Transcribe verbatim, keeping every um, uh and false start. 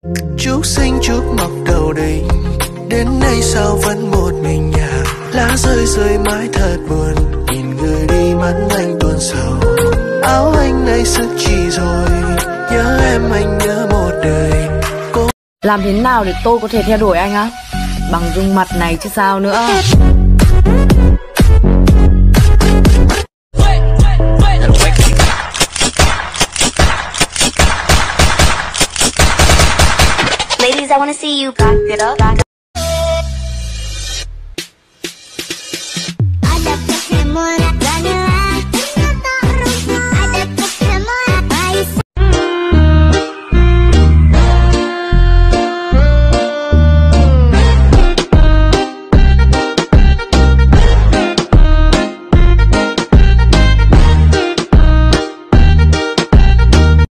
Chúc sinh chúc mọc đầu đình, đến nay sao vẫn một mình nhà. Lá rơi rơi mãi thật buồn, nhìn người đi mắt anh tuôn sầu. Áo anh nay sức chỉ rồi, nhớ em anh nhớ một đời. Cô... Làm thế nào để tôi có thể theo đuổi anh á? Bằng gương mặt này chứ sao nữa. Ladies, I wanna see you back it up. Back it up. I left the camera.